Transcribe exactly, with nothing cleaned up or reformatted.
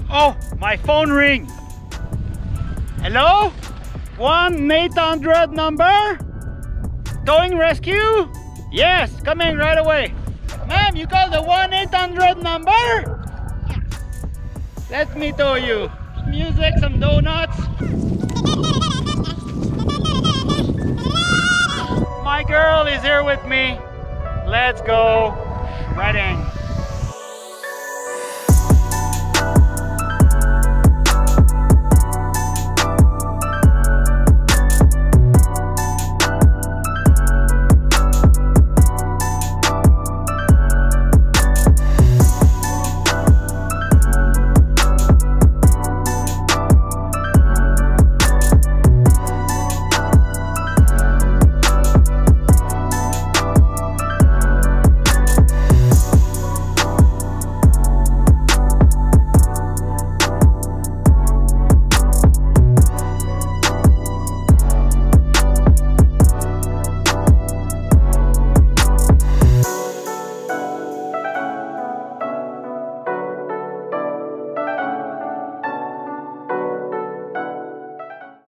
Oh, my phone ring. Hello? one eight hundred number? Towing rescue? Yes, coming right away. Ma'am, you call the one eight hundred number? Yes. Let me tow you. Music, some donuts. My girl is here with me. Let's go shredding.